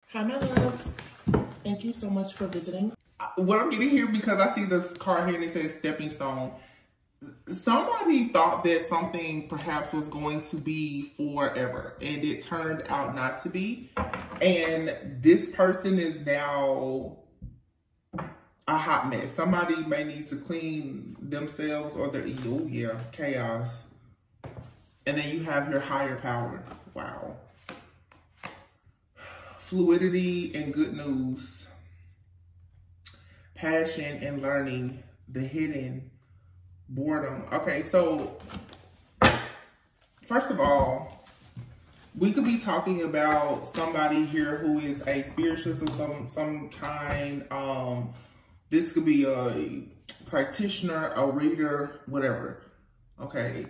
Hi, my love. Thank you so much for visiting. What I'm getting here, because I see this card here and it says stepping stone. Somebody thought that something perhaps was going to be forever, and it turned out not to be. And this person is now a hot mess. Somebody may need to clean themselves or their ego. Yeah, chaos. And then you have your higher power. Wow. Fluidity and good news. Passion and learning. The hidden. Boredom. Okay, so first of all, we could be talking about somebody here who is a spiritualist of some kind. This could be a practitioner, a reader, whatever. Okay.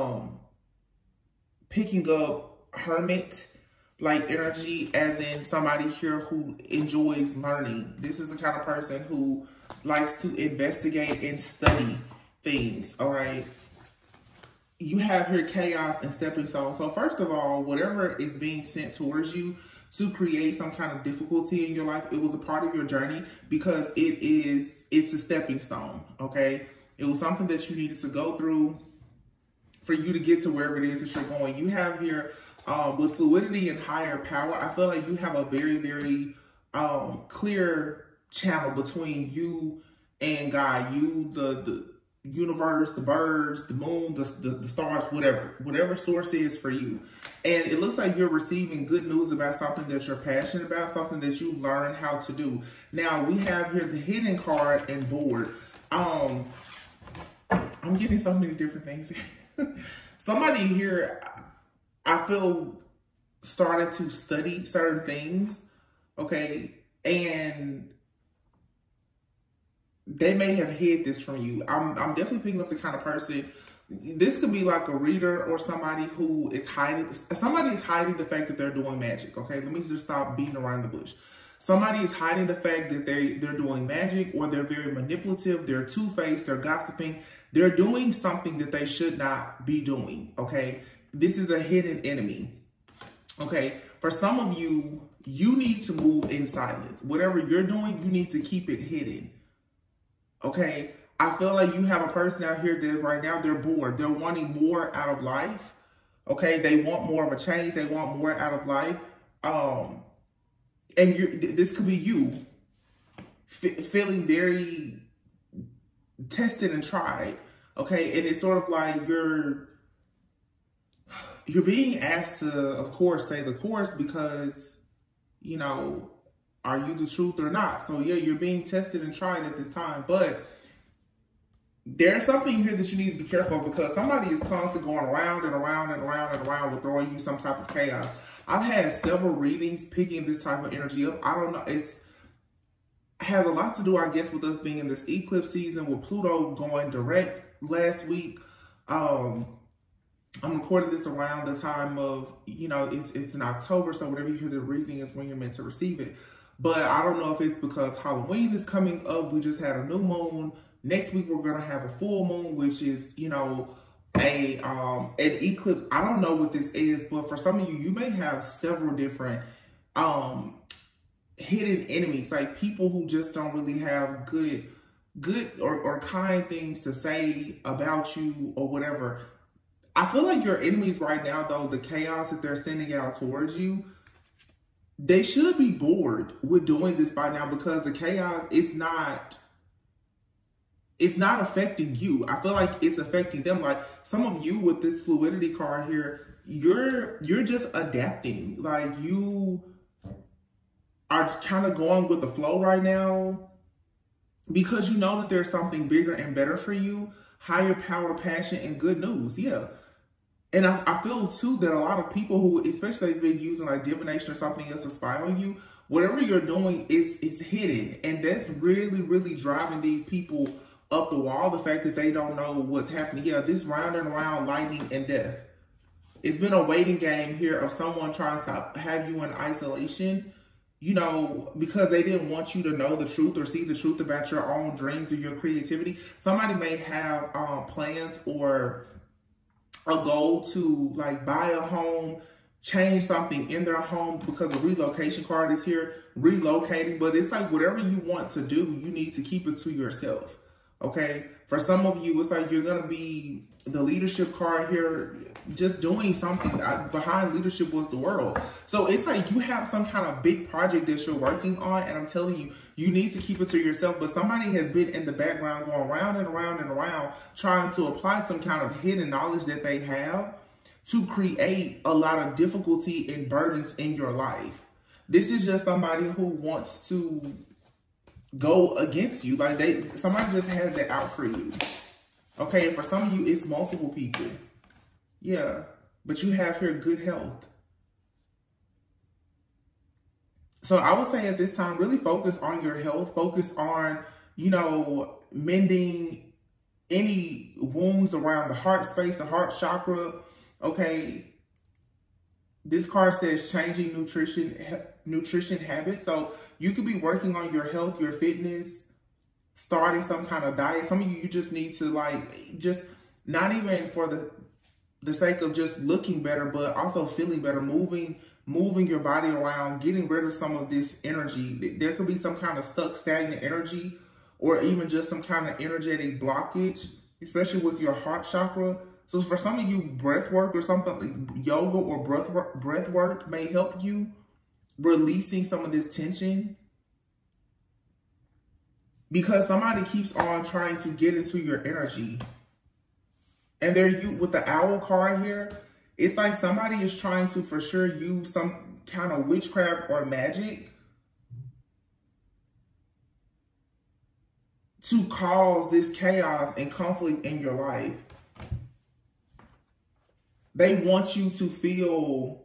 Picking up hermit like energy, as in somebody here who enjoys learning. This is the kind of person who likes to investigate and study things. All right. You have here chaos and stepping stone. So first of all, whatever is being sent towards you to create some kind of difficulty in your life, it was a part of your journey, because it's a stepping stone. Okay. It was something that you needed to go through for you to get to wherever it is that you're going. You have here with fluidity and higher power, I feel like you have a very, very clear channel between you and God. You, the universe, the birds, the moon, the stars, whatever source is for you. And it looks like you're receiving good news about something that you're passionate about, something that you learned how to do. Now we have here the hidden card and board. I'm getting so many different things. Somebody here, I feel, started to study certain things, okay? And they may have hid this from you. I'm definitely picking up the kind of person. This could be like a reader or somebody who is hiding. Somebody is hiding the fact that they're doing magic, okay? Let me just stop beating around the bush. Somebody is hiding the fact that they're doing magic, or they're very manipulative, they're two-faced, they're gossiping. They're doing something that they should not be doing, okay? This is a hidden enemy, okay? For some of you, you need to move in silence. Whatever you're doing, you need to keep it hidden, okay? I feel like you have a person out here that right now, they're bored. They're wanting more out of life, okay? They want more of a change. They want more out of life. And this could be you feeling very tested and tried, okay? And it's sort of like you're being asked to, of course, stay the course, because, you know, are you the truth or not? So yeah, you're being tested and tried at this time, but there's something here that you need to be careful of, because somebody is constantly going around and around and around and around with throwing you some type of chaos. I've had several readings picking this type of energy up. I don't know. It has a lot to do, I guess, with us being in this eclipse season, with Pluto going direct last week. I'm recording this around the time of, you know, it's in October, so whatever you hear the reading is when you're meant to receive it. But I don't know if it's because Halloween is coming up. We just had a new moon. Next week we're gonna have a full moon, which is, you know, an eclipse. I don't know what this is, but for some of you, you may have several different hidden enemies, like people who just don't really have good or kind things to say about you or whatever. I feel like your enemies right now, though, the chaos that they're sending out towards you, they should be bored with doing this by now, because the chaos is not affecting you. I feel like it's affecting them. Like some of you with this fluidity card here, you're just adapting. Like you are kind of going with the flow right now, because you know that there's something bigger and better for you. Higher power, passion, and good news. Yeah. And I feel too that a lot of people who, especially if they've been using like divination or something else to spy on you, whatever you're doing is hidden. And that's really, really driving these people up the wall. The fact that they don't know what's happening. Yeah, this round and round, lightning and death. It's been a waiting game here of someone trying to have you in isolation, you know, because they didn't want you to know the truth or see the truth about your own dreams or your creativity. Somebody may have plans or a goal to like buy a home, change something in their home because the relocation card is here, relocating. But it's like whatever you want to do, you need to keep it to yourself. Okay? For some of you, it's like you're going to be the leadership card here, just doing something. Behind leadership was the world. So it's like you have some kind of big project that you're working on, and I'm telling you, you need to keep it to yourself. But somebody has been in the background going round and around and around trying to apply some kind of hidden knowledge that they have to create a lot of difficulty and burdens in your life. This is just somebody who wants to go against you. Like somebody just has it out for you. Okay, and for some of you, it's multiple people. Yeah, but you have here good health. So I would say at this time, really focus on your health. Focus on, you know, mending any wounds around the heart space, the heart chakra. Okay, this card says changing nutrition habits. So you could be working on your health, your fitness, starting some kind of diet. Some of you just need to like, just not even for the sake of just looking better, but also feeling better, moving your body around, getting rid of some of this energy. There could be some kind of stuck, stagnant energy, or even just some kind of energetic blockage, especially with your heart chakra. So for some of you, breath work or something like yoga or breath work may help you releasing some of this tension. Because somebody keeps on trying to get into your energy. And with the owl card here, it's like somebody is trying to for sure use some kind of witchcraft or magic to cause this chaos and conflict in your life. They want you to feel,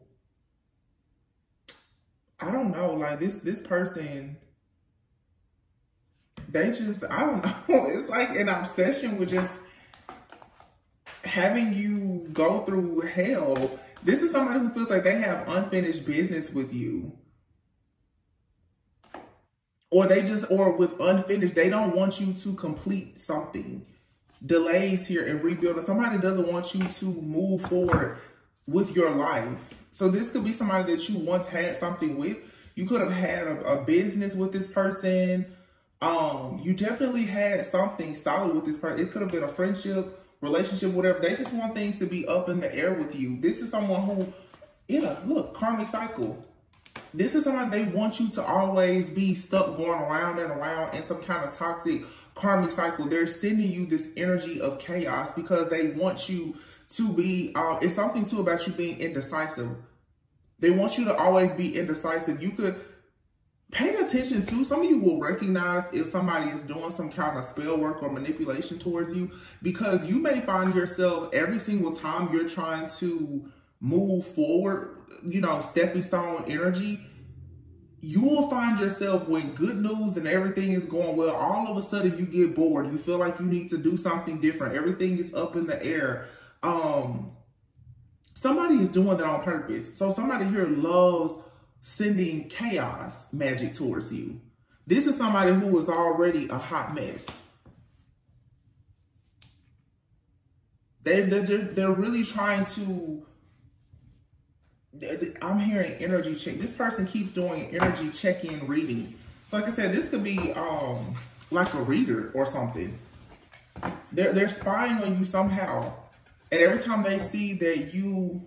I don't know, like this person, they just, I don't know, it's like an obsession with just having you go through hell. This is somebody who feels like they have unfinished business with you. Or with unfinished, they don't want you to complete something. Delays here and rebuild. Somebody doesn't want you to move forward with your life. So this could be somebody that you once had something with. You could have had a business with this person. You definitely had something solid with this person. It could have been a friendship, relationship, whatever. They just want things to be up in the air with you. This is someone who, look, karmic cycle. This is someone they want you to always be stuck going around and around in some kind of toxic karmic cycle. They're sending you this energy of chaos because they want you to be, it's something too about you being indecisive. They want you to always be indecisive. You could pay attention to, some of you will recognize if somebody is doing some kind of spell work or manipulation towards you, because you may find yourself every single time you're trying to move forward, stepping stone energy, you will find yourself when good news and everything is going well, all of a sudden you get bored. You feel like you need to do something different. Everything is up in the air. Somebody is doing that on purpose. So somebody here loves sending chaos magic towards you. This is somebody who is already a hot mess. They're really trying to, I'm hearing energy check. This person keeps doing energy check-in reading. So like I said, this could be like a reader or something. They're spying on you somehow. And every time they see that you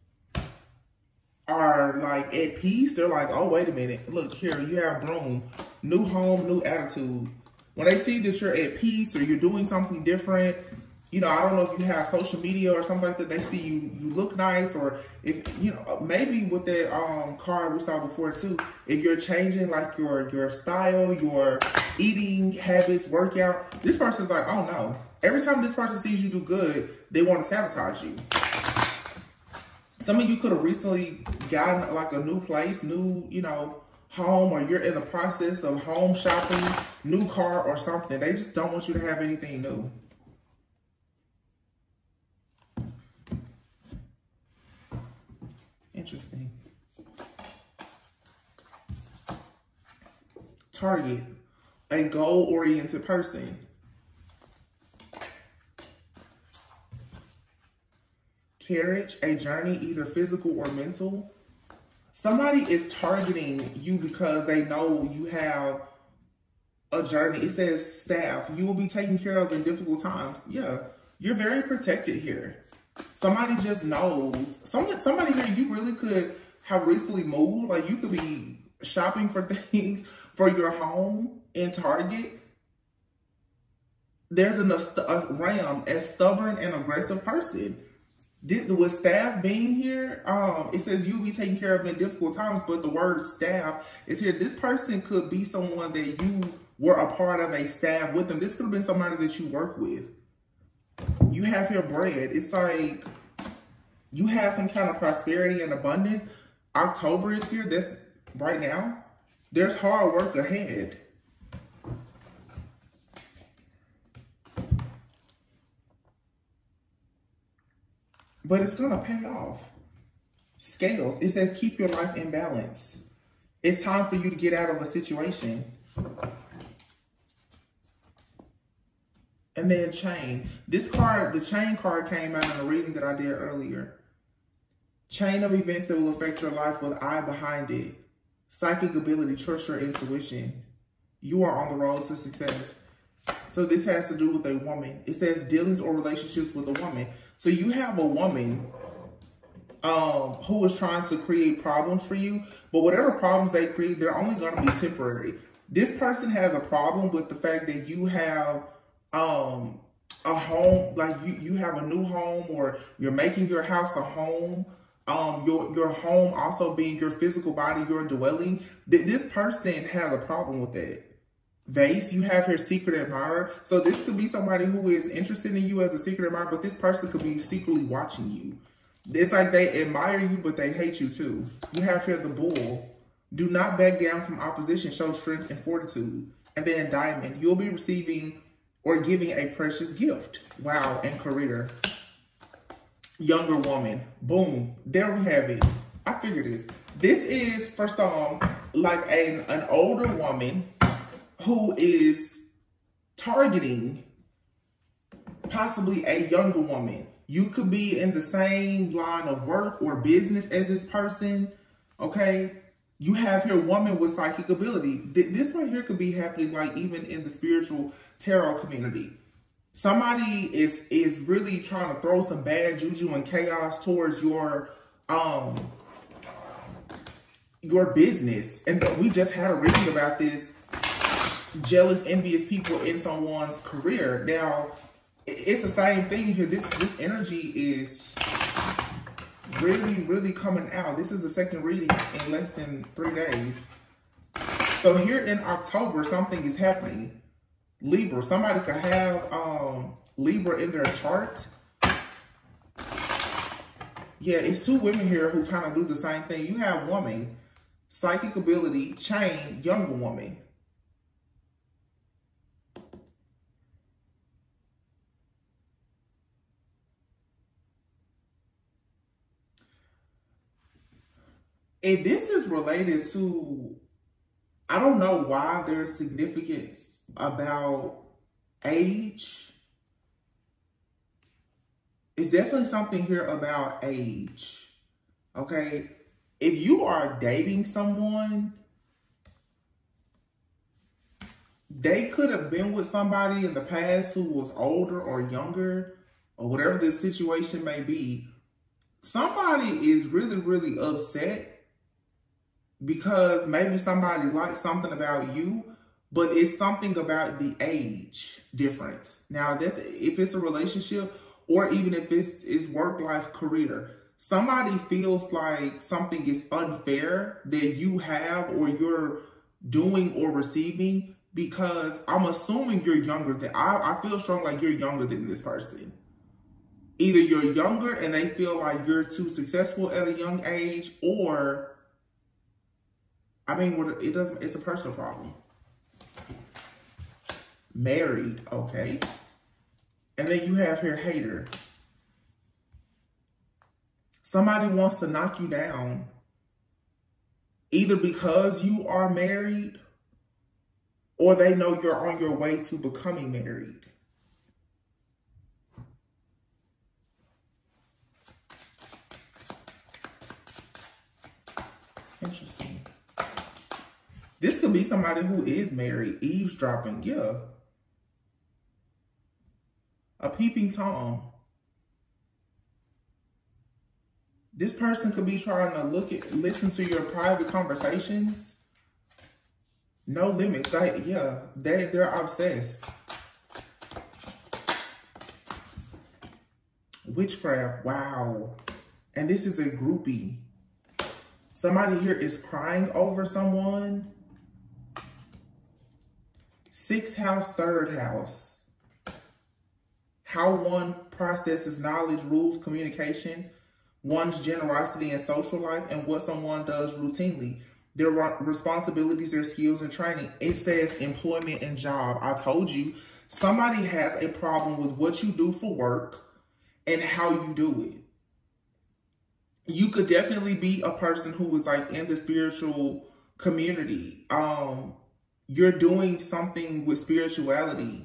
are like at peace, they're like, oh, wait a minute. Look here, you have Broom. New home, new attitude. When they see that you're at peace or you're doing something different, I don't know if you have social media or something like that, they see you look nice, or if, maybe with that card we saw before too, if you're changing like your style, your eating habits, workout, this person's like, oh no. Every time this person sees you do good, they want to sabotage you. Some of you could have recently gotten like a new place, new, home, or you're in the process of home shopping, new car or something. They just don't want you to have anything new. Interesting. Target, a goal-oriented person. carriage, a journey, either physical or mental. Somebody is targeting you because they know you have a journey. It says staff. You will be taken care of in difficult times. Yeah, you're very protected here. Somebody just knows. Somebody here, you really could have recently moved. Like, you could be shopping for things for your home in Target. There's a ram, a stubborn and aggressive person. With staff being here, it says you'll be taken care of in difficult times, but the word staff is here. This person could be someone that you were a part of a staff with them. This could have been somebody that you work with. You have here bread. It's like you have some kind of prosperity and abundance. October is here. That's right now. There's hard work ahead. But it's going to pay off. Scales. It says keep your life in balance. It's time for you to get out of a situation. And then chain. This card, the chain card, came out in a reading that I did earlier. Chain of events that will affect your life with I behind it. Psychic ability, trust your intuition. You are on the road to success. So this has to do with a woman. It says dealings or relationships with a woman. So you have a woman who is trying to create problems for you, but whatever problems they create, they're only going to be temporary. This person has a problem with the fact that you have a home, like you have a new home, or you're making your house a home. Your home also being your physical body, your dwelling. This person has a problem with that. Vase, you have her secret admirer. So this could be somebody who is interested in you as a secret admirer, but this person could be secretly watching you. It's like they admire you, but they hate you too. You have here the bull. Do not back down from opposition. Show strength and fortitude. And then diamond. You'll be receiving or giving a precious gift. Wow. And career. Younger woman. Boom. There we have it. I figured this. This is for some, like an older woman who is targeting possibly a younger woman. You could be in the same line of work or business as this person, okay? You have here woman with psychic ability. This right here could be happening like even in the spiritual tarot community. Somebody is really trying to throw some bad juju and chaos towards your business. And we just had a reading about this. Jealous, envious people in someone's career. Now, it's the same thing here. This energy is really, really coming out. This is the second reading in less than 3 days. So here in October, something is happening. Libra. Somebody could have Libra in their chart. Yeah, it's two women here who kind of do the same thing. You have woman, psychic ability, chain, younger woman. And this is related to, I don't know why there's significance about age. It's definitely something here about age, okay? If you are dating someone, they could have been with somebody in the past who was older or younger, or whatever the situation may be. Somebody is really, really upset because maybe somebody likes something about you, but it's something about the age difference. Now, that's if it's a relationship or even if it's work, life, career. Somebody feels like something is unfair that you have or you're doing or receiving, because I'm assuming you're younger than, I feel strong like you're younger than this person. Either you're younger and they feel like you're too successful at a young age, or I mean, it's a personal problem. Married, okay. And then you have here hater. Somebody wants to knock you down, either because you are married or they know you're on your way to becoming married. This could be somebody who is married, eavesdropping, yeah. A peeping Tom. This person could be trying to listen to your private conversations. No limits. Like, yeah, they're obsessed. Witchcraft, wow. And this is a groupie. Somebody here is crying over someone. 6th house, 3rd house. How one processes knowledge, rules, communication, one's generosity and social life, and what someone does routinely. Their responsibilities, their skills, and training. It says employment and job. I told you, somebody has a problem with what you do for work and how you do it. You could definitely be a person who is like in the spiritual community. You're doing something with spirituality.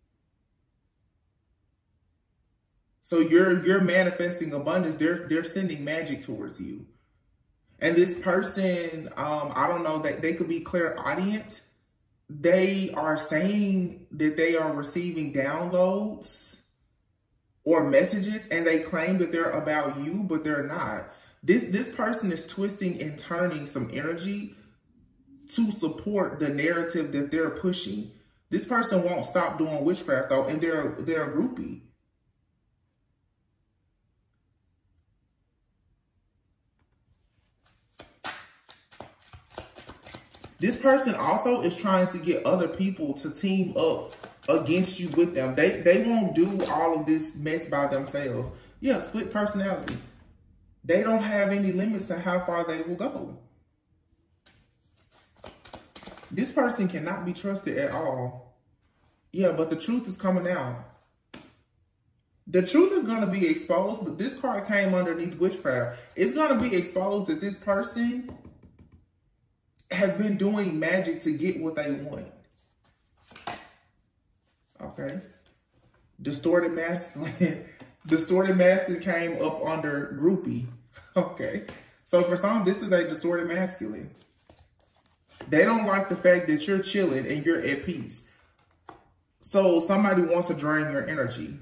So you're manifesting abundance. They're sending magic towards you. And this person, I don't know, that they could be clairaudient. They are saying that they are receiving downloads or messages, and they claim that they're about you, but they're not. This person is twisting and turning some energy to support the narrative that they're pushing. This person won't stop doing witchcraft though, and they're a groupie. This person also is trying to get other people to team up against you with them. They won't do all of this mess by themselves. Yeah, split personality. They don't have any limits to how far they will go. This person cannot be trusted at all. Yeah, but the truth is coming out. The truth is going to be exposed, but this card came underneath witchcraft. It's going to be exposed that this person has been doing magic to get what they want. Okay. Distorted masculine. Distorted masculine came up under groupie. Okay. So for some, this is a distorted masculine. They don't like the fact that you're chilling and you're at peace. So somebody wants to drain your energy.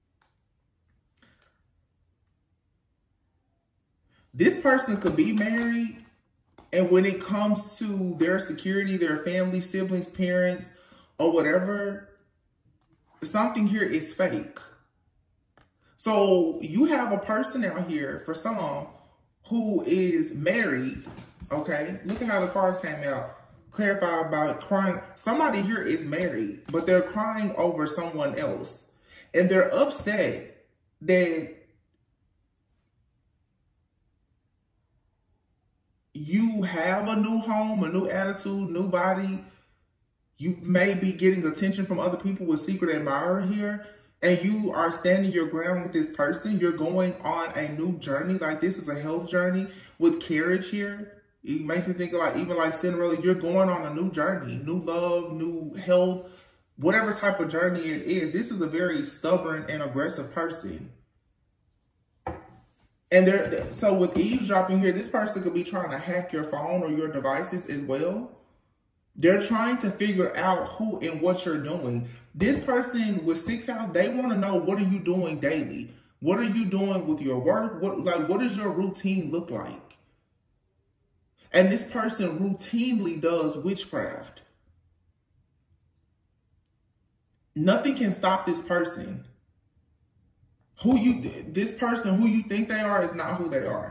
This person could be married, and when it comes to their security, their family, siblings, parents, or whatever, something here is fake. So you have a person out here, for some, who is married, okay? Look at how the cards came out. Clarify about crying. Somebody here is married, but they're crying over someone else. And they're upset that you have a new home, a new attitude, new body. You may be getting attention from other people with secret admirer here. And you are standing your ground with this person. You're going on a new journey. Like, this is a health journey with carriage here. It makes me think of like, even like Cinderella, you're going on a new journey, new love, new health, whatever type of journey it is. This is a very stubborn and aggressive person. And so with eavesdropping here, this person could be trying to hack your phone or your devices as well. They're trying to figure out who and what you're doing. This person with 6th house, they want to know, what are you doing daily? What are you doing with your work? What does your routine look like? And this person routinely does witchcraft. Nothing can stop this person. This person who you think they are is not who they are.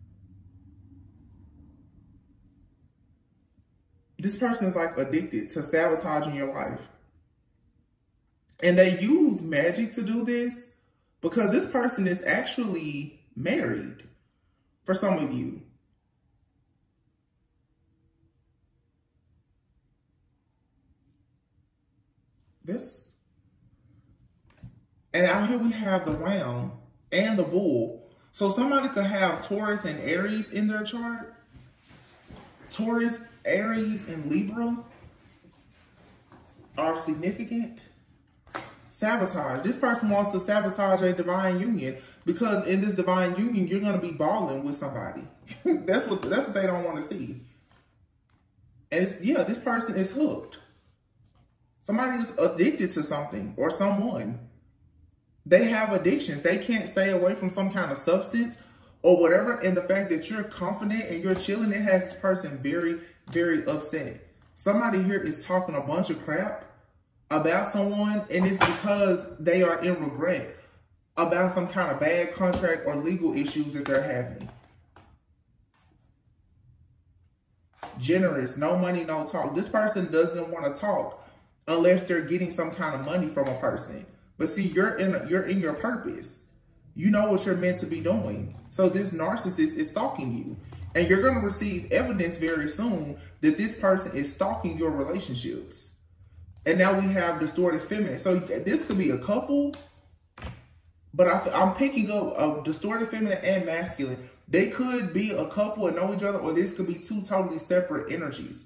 This person is like addicted to sabotaging your life. And they use magic to do this because this person is actually married for some of you. And out here we have the Ram and the Bull. So somebody could have Taurus and Aries in their chart. Taurus, Aries, and Libra are significant. Sabotage. This person wants to sabotage a divine union because in this divine union, you're going to be balling with somebody. That's what they don't want to see. And yeah, this person is hooked. Somebody is addicted to something or someone. They have addictions. They can't stay away from some kind of substance or whatever. And the fact that you're confident and you're chilling, it has this person very, very upset. Somebody here is talking a bunch of crap about someone, and it's because they are in regret about some kind of bad contract or legal issues that they're having. Generous, no money, no talk. This person doesn't want to talk unless they're getting some kind of money from a person. But see, you're in your purpose. You know what you're meant to be doing. So this narcissist is stalking you. And you're going to receive evidence very soon that this person is stalking your relationships. And now we have distorted feminine. So this could be a couple, but I'm picking up a distorted feminine and masculine. They could be a couple and know each other, or this could be two totally separate energies.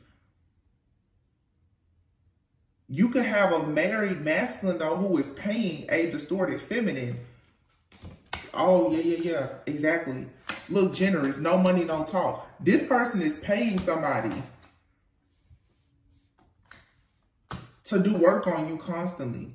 You could have a married masculine, though, who is paying a distorted feminine. Oh, yeah, exactly. Look, generous, no money, no talk. This person is paying somebody to do work on you constantly.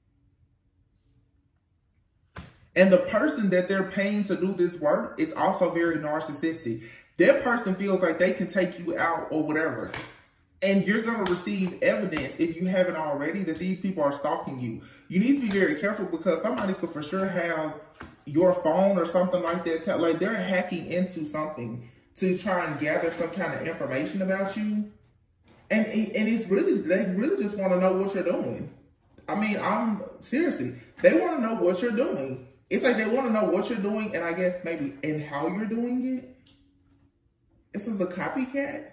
And the person that they're paying to do this work is also very narcissistic. That person feels like they can take you out or whatever. And you're going to receive evidence, if you haven't already, that these people are stalking you. You need to be very careful, because somebody could for sure have your phone or something like that. Like they're hacking into something to try and gather some kind of information about you. And it's really, they really just want to know what you're doing. I mean, seriously, they want to know what you're doing. It's like they want to know what you're doing, and I guess maybe and how you're doing it. This is a copycat.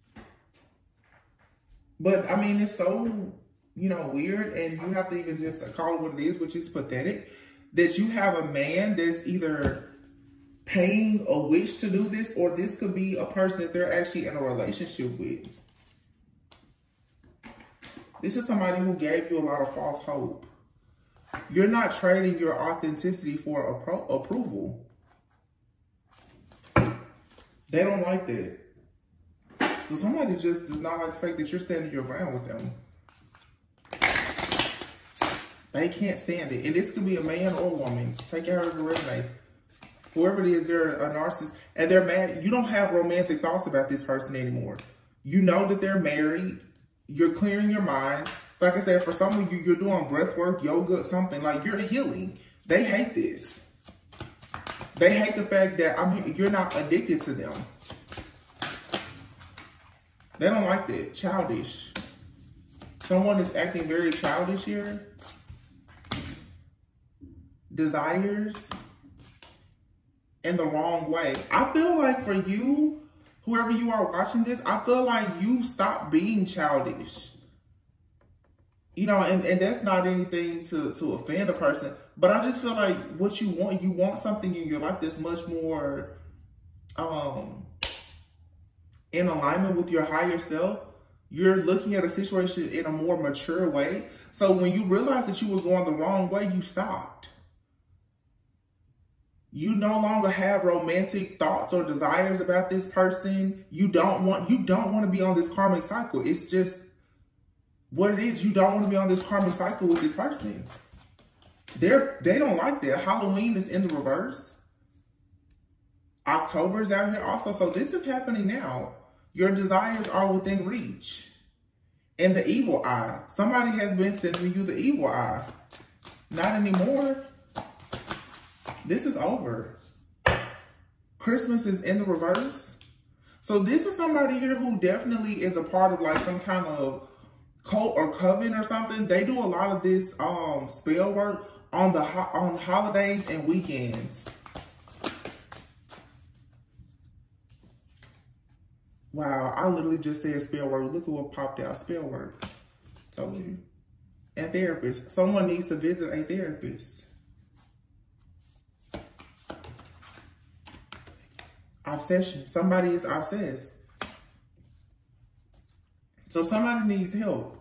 But I mean, it's so, weird, and you have to even just call it what it is, which is pathetic, that you have a man that's either paying a witch to do this, or this could be a person that they're actually in a relationship with. This is somebody who gave you a lot of false hope. You're not trading your authenticity for approval. They don't like that. So somebody just does not like the fact that you're standing your ground with them. They can't stand it. And this could be a man or a woman. Take it however it resonates. Whoever it is, they're a narcissist. And they're mad. You don't have romantic thoughts about this person anymore. You know that they're married. You're clearing your mind. Like I said, for some of you, you're doing breath work, yoga, something. Like, you're healing. They hate this. They hate the fact that you're not addicted to them. They don't like that. Childish. Someone is acting very childish here. Desires in the wrong way. I feel like for you, whoever you are watching this, I feel like you stop being childish. And that's not anything to offend a person, but I just feel like what you want something in your life that's much more in alignment with your higher self. You're looking at a situation in a more mature way. So when you realize that you were going the wrong way, you stopped. You no longer have romantic thoughts or desires about this person. You don't want to be on this karmic cycle. It's just what it is. You don't want to be on this karmic cycle with this person. They don't like that. Halloween is in the reverse. October is out here also. So this is happening now. Your desires are within reach. And the evil eye. Somebody has been sending you the evil eye. Not anymore. This is over. Christmas is in the reverse. So this is somebody here who definitely is a part of like some kind of cult or coven or something. They do a lot of this spell work on holidays and weekends. Wow, I literally just said spell work. Look at what popped out. Spell work. Told you. And therapist. Someone needs to visit a therapist. Obsession. Somebody is obsessed. So somebody needs help.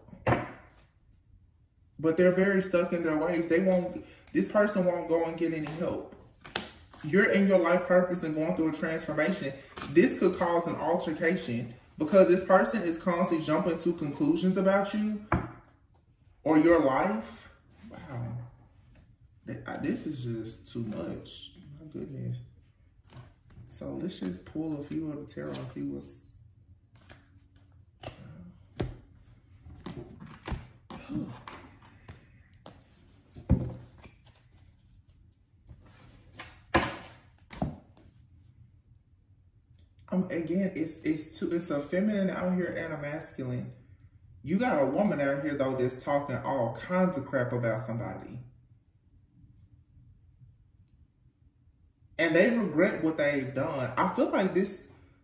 But they're very stuck in their ways. This person won't go and get any help. You're in your life purpose and going through a transformation. This could cause an altercation because this person is constantly jumping to conclusions about you or your life. Wow. This is just too much. My goodness. So let's just pull a few of the tarot and see what's... Again, it's a feminine out here and a masculine. You got a woman out here though that's talking all kinds of crap about somebody. And they regret what they've done. I feel like this,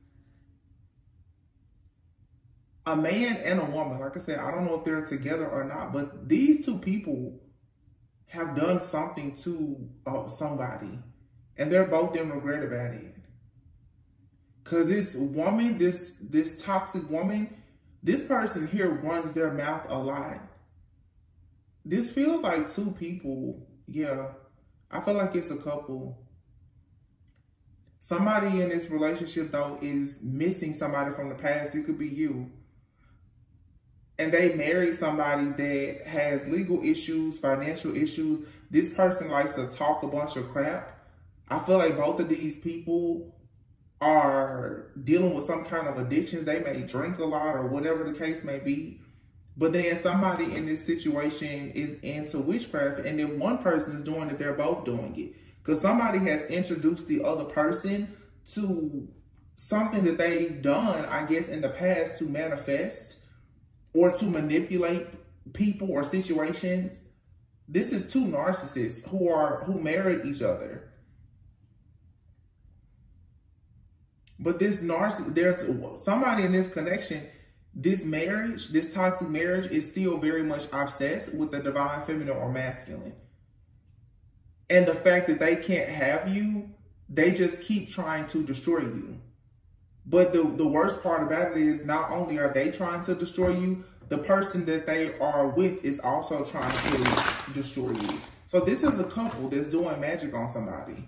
a man and a woman, like I said, I don't know if they're together or not, but these two people have done something to somebody. And they're both in regret about it. Because this woman, this toxic woman, this person here runs their mouth a lot. This feels like two people. Yeah, I feel like it's a couple. Somebody in this relationship, though, is missing somebody from the past. It could be you. And they married somebody that has legal issues, financial issues. This person likes to talk a bunch of crap. I feel like both of these people are dealing with some kind of addiction. They may drink a lot or whatever the case may be. But then somebody in this situation is into witchcraft. And if one person is doing it, they're both doing it. Because somebody has introduced the other person to something that they've done, I guess, in the past to manifest or to manipulate people or situations. This is two narcissists who married each other. But there's somebody in this connection, this marriage, this toxic marriage is still very much obsessed with the divine feminine or masculine. And the fact that they can't have you, they just keep trying to destroy you. But the worst part about it is not only are they trying to destroy you, the person that they are with is also trying to destroy you. So this is a couple that's doing magic on somebody.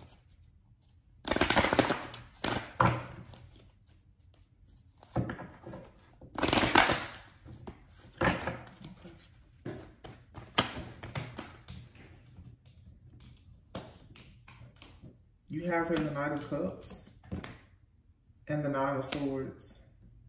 You have here the Knight of Cups and the Nine of Swords.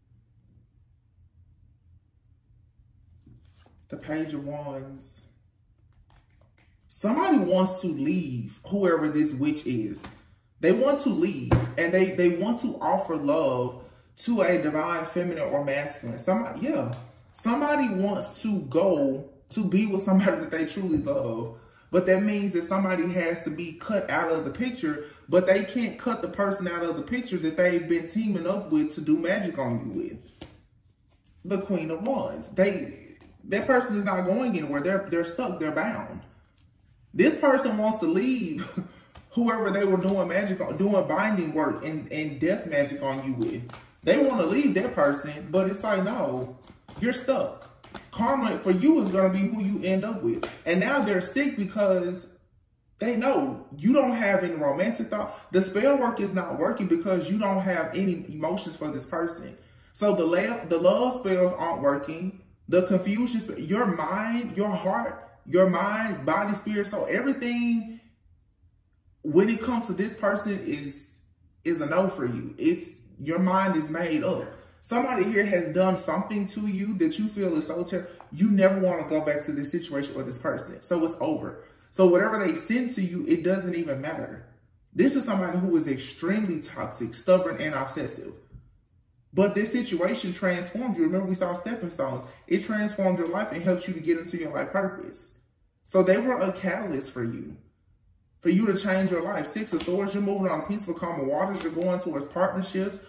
The Page of Wands. Somebody wants to leave, whoever this witch is. They want to leave and they want to offer love to a divine feminine or masculine. Somebody wants to go to be with somebody that they truly love. But that means that somebody has to be cut out of the picture, but they can't cut the person out of the picture that they've been teaming up with to do magic on you with. The Queen of Wands. That person is not going anywhere. They're stuck. They're bound. This person wants to leave whoever they were doing magic on, doing binding work and death magic on you with. They want to leave that person, but it's like, no, you're stuck. Karma for you is going to be who you end up with. And now they're sick because they know you don't have any romantic thought. The spell work is not working because you don't have any emotions for this person. So the love spells aren't working. The confusion, your mind, your heart, your mind, body, spirit, so everything when it comes to this person is a no for you. Your mind is made up. Somebody here has done something to you that you feel is so terrible. You never want to go back to this situation or this person. So it's over. So whatever they send to you, it doesn't even matter. This is somebody who is extremely toxic, stubborn, and obsessive. But this situation transformed you. Remember, we saw stepping stones. It transformed your life and helped you to get into your life purpose. So they were a catalyst for you to change your life. Six of Swords, you're moving on peaceful, calm waters. You're going towards partnerships.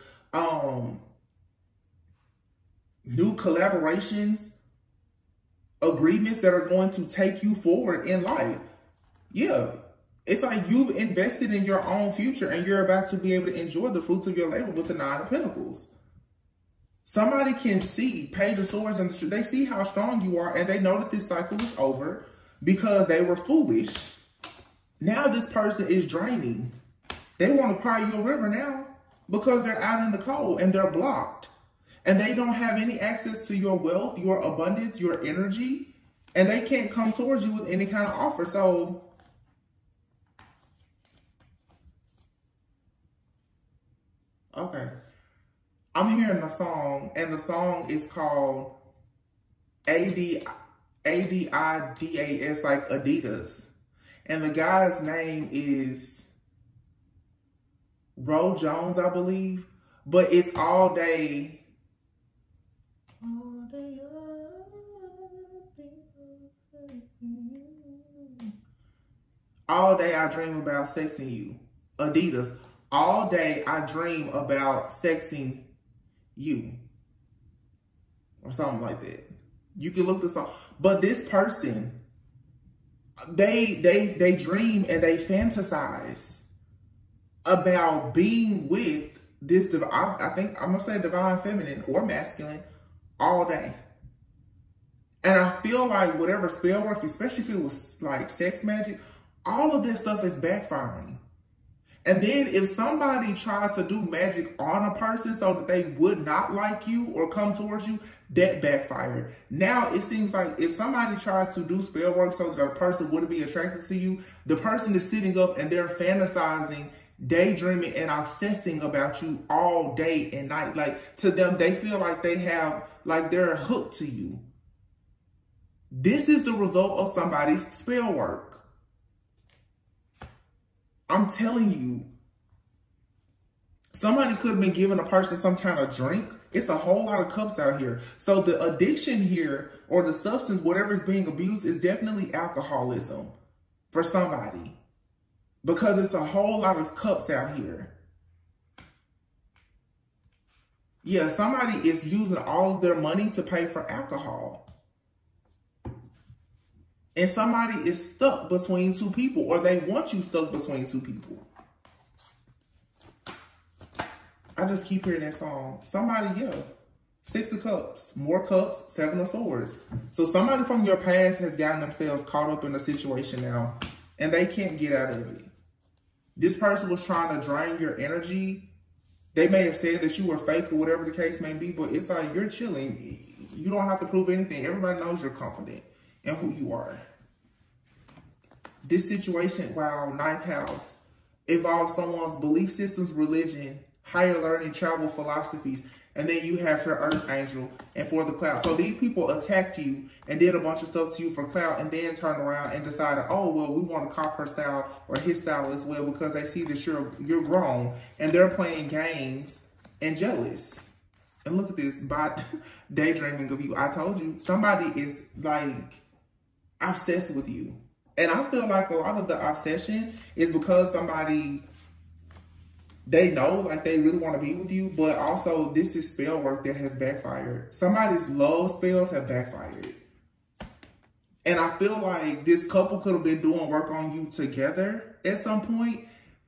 New collaborations, agreements that are going to take you forward in life. Yeah, it's like you've invested in your own future and you're about to be able to enjoy the fruits of your labor with the Nine of Pentacles. Somebody can see Page of Swords and they see how strong you are and they know that this cycle is over because they were foolish. Now this person is draining. They want to cry you a river now because they're out in the cold and they're blocked. and they don't have any access to your wealth, your abundance, your energy, and they can't come towards you with any kind of offer. So okay, I'm hearing a song, and the song is called ADIDAS, like Adidas. And the guy's name is Ro Jones, I believe. But it's all day. All day I dream about sexing you. Adidas. All day I dream about sexing you. Or something like that. You can look this up. But this person, they dream and they fantasize about being with this, I think I'm going to say divine feminine or masculine all day. And I feel like whatever spell work, especially if it was like sex magic, all of this stuff is backfiring. And then if somebody tries to do magic on a person so that they would not like you or come towards you, that backfired. Now it seems like if somebody tried to do spell work so that a person wouldn't be attracted to you, the person is sitting up and they're fantasizing, daydreaming, and obsessing about you all day and night. Like, to them, they feel like they have, like they're hooked to you. This is the result of somebody's spell work. I'm telling you, somebody could have been giving a person some kind of drink. It's a whole lot of cups out here. So the addiction here, or the substance, whatever is being abused, is definitely alcoholism for somebody. Because it's a whole lot of cups out here. Yeah, somebody is using all of their money to pay for alcohol. And somebody is stuck between two people, or they want you stuck between two people. I just keep hearing that song. Somebody, yeah. 6 of Cups, more cups, 7 of Swords. So somebody from your past has gotten themselves caught up in a situation now, and they can't get out of it. This person was trying to drain your energy. They may have said that you were fake or whatever the case may be, but it's like you're chilling. You don't have to prove anything. Everybody knows you're confident in who you are. This situation, wow, 9th house, involves someone's belief systems, religion, higher learning, travel, philosophies, and then you have your earth angel and for the cloud. So these people attacked you and did a bunch of stuff to you for cloud, and then turned around and decided, oh, well, we want to copy her style or his style as well, because they see that you're grown and they're playing games and jealous. And look at this, by daydreaming of you. I told you, somebody is like obsessed with you. And I feel like a lot of the obsession is because somebody, they know like they really want to be with you, but also this is spell work that has backfired. Somebody's love spells have backfired. And I feel like this couple could have been doing work on you together at some point.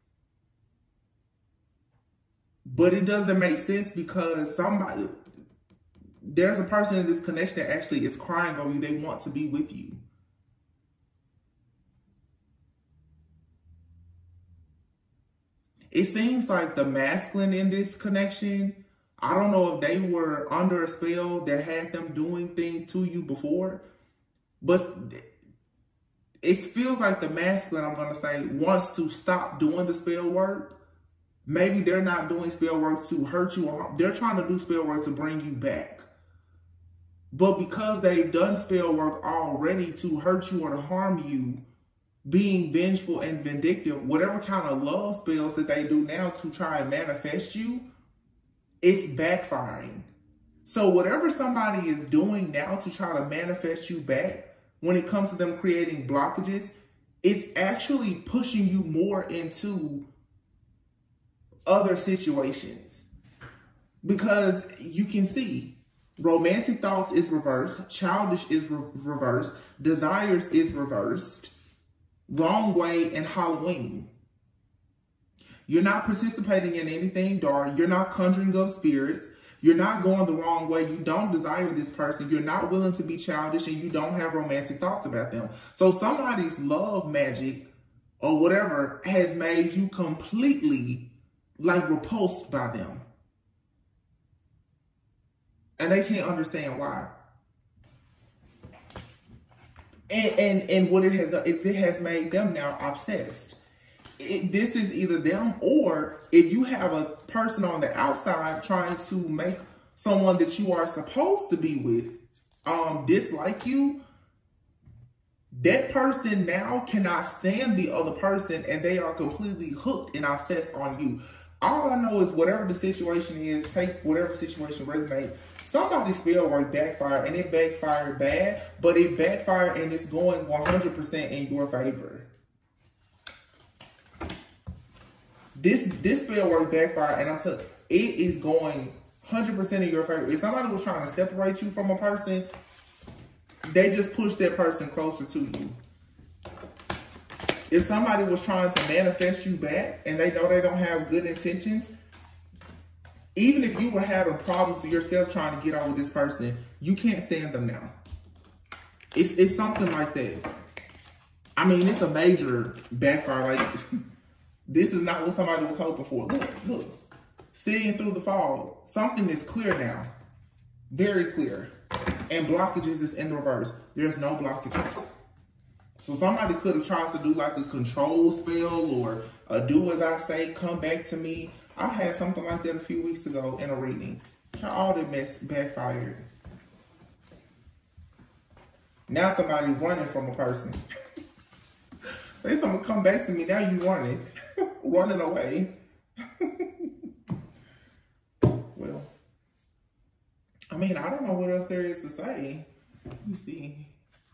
But it doesn't make sense because there's a person in this connection that actually is crying over you. They want to be with you. It seems like the masculine in this connection, I don't know if they were under a spell that had them doing things to you before, but it feels like the masculine, I'm going to say, wants to stop doing the spell work. Maybe they're not doing spell work to hurt you, or they're trying to do spell work to bring you back. But because they've done spell work already to hurt you or to harm you, being vengeful and vindictive, whatever kind of love spells that they do now to try and manifest you, it's backfiring. So whatever somebody is doing now to try to manifest you back, when it comes to them creating blockages, it's actually pushing you more into other situations. Because you can see, romantic thoughts is reversed, childish is reversed, desires is reversed, wrong way, and Halloween. You're not participating in anything dark. You're not conjuring up spirits. You're not going the wrong way. You don't desire this person. You're not willing to be childish, and you don't have romantic thoughts about them. So somebody's love magic or whatever has made you completely like repulsed by them. And they can't understand why. And what it has done is it has made them now obsessed. This is either them, or if you have a person on the outside trying to make someone that you are supposed to be with dislike you, that person now cannot stand the other person, and they are completely hooked and obsessed on you. All I know is whatever the situation is, take whatever situation resonates. Somebody's spell work backfired, and it backfired bad, but it backfired and it's going 100% in your favor. This spell work backfired, and I'm telling you, it is going 100% in your favor. If somebody was trying to separate you from a person, they just push that person closer to you. If somebody was trying to manifest you back and they know they don't have good intentions, even if you were having problems with yourself trying to get over this person, you can't stand them now. It's something like that. I mean, it's a major backfire. Like, this is not what somebody was hoping for. Look. Seeing through the fog. Something is clear now. Very clear. And blockages is in the reverse. There's no blockages. So somebody could have tried to do like a control spell or a do as I say, come back to me. I had something like that a few weeks ago in a reading. All that mess backfired. Now somebody's running from a person. They someone come back to me, now you running. Running away. Well, I mean, I don't know what else there is to say. Let me see.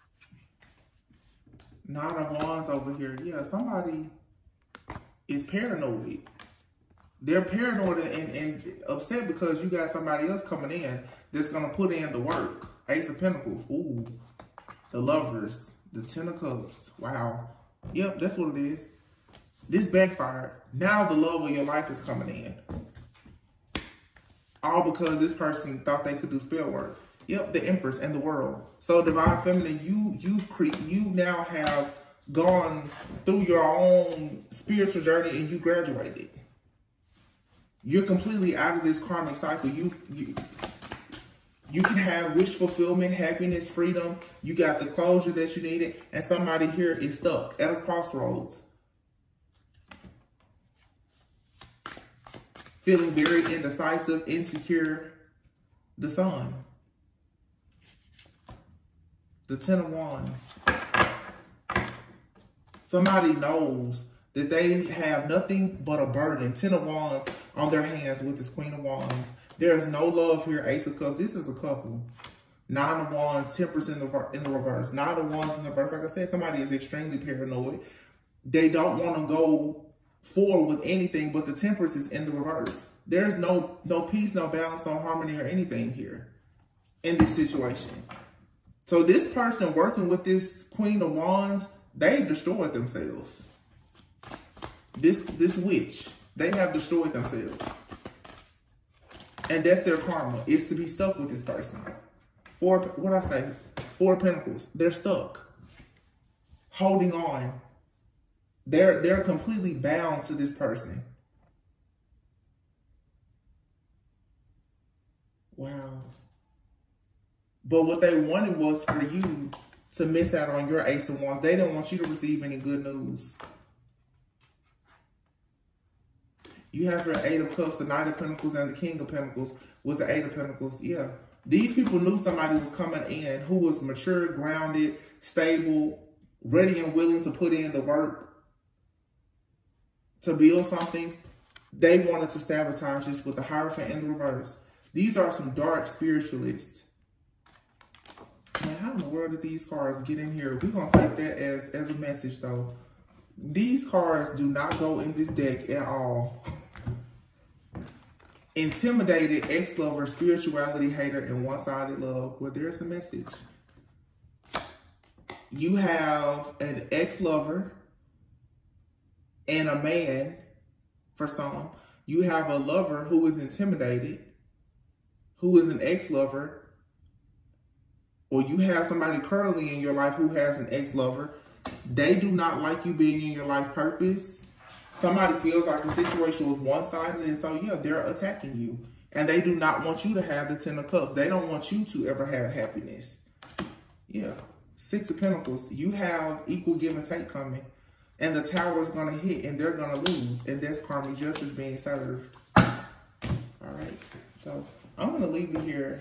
Nine of Wands over here. Yeah, somebody is paranoid. They're paranoid and upset because you got somebody else coming in that's going to put in the work. Ace of Pentacles. Ooh. The Lovers. The Ten of Cups. Wow. Yep, that's what it is. This backfired. Now the love of your life is coming in. All because this person thought they could do spell work. Yep, the Empress and the World. So Divine Feminine, you now have gone through your own spiritual journey and you graduated. You're completely out of this karmic cycle. You can have wish fulfillment, happiness, freedom. You got the closure that you needed, and somebody here is stuck at a crossroads. Feeling very indecisive, insecure. The Sun. The Ten of Wands. Somebody knows that they have nothing but a burden. Ten of Wands on their hands with this Queen of Wands. There is no love here. Ace of Cups. This is a couple. Nine of Wands. Temperance in the reverse. Nine of Wands in the reverse. Like I said, somebody is extremely paranoid. They don't want to go forward with anything, but the Temperance is in the reverse. There's no peace, no balance, no harmony or anything here in this situation. So this person working with this Queen of Wands, they destroyed themselves. This witch, they have destroyed themselves. And that's their karma, is to be stuck with this person. Four of Pentacles. They're stuck. Holding on. They're completely bound to this person. Wow. But what they wanted was for you to miss out on your Ace of Wands. They didn't want you to receive any good news. You have your Eight of Cups, the Knight of Pentacles, and the King of Pentacles with the Eight of Pentacles. Yeah. These people knew somebody was coming in who was mature, grounded, stable, ready and willing to put in the work to build something. They wanted to sabotage this with the Hierophant in the reverse. These are some dark spiritualists. Man, how in the world did these cards get in here? We're going to take that as a message, though. These cards do not go in this deck at all. Intimidated, ex-lover, spirituality hater, and one-sided love. Well, there's the message. You have an ex-lover and a man, for some. You have a lover who is intimidated, who is an ex-lover, or you have somebody currently in your life who has an ex-lover. They do not like you being in your life purpose. Somebody feels like the situation was one-sided, and so, yeah, they're attacking you. And they do not want you to have the 10 of Cups. They don't want you to ever have happiness. Yeah. 6 of Pentacles. You have equal give and take coming. And the Tower is going to hit and they're going to lose. And that's karmic justice being served. All right. So I'm going to leave it here.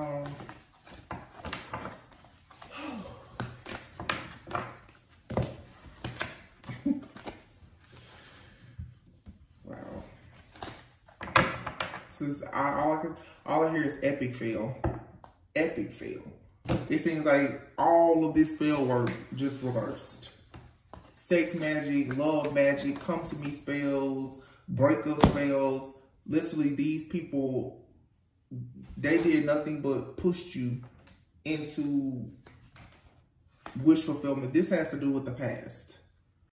Wow. Since all I hear is epic fail. Epic fail. It seems like all of this spell work just reversed. Sex magic, love magic, come to me spells, breakup spells. Literally, these people, they did nothing but pushed you into wish fulfillment. This has to do with the past.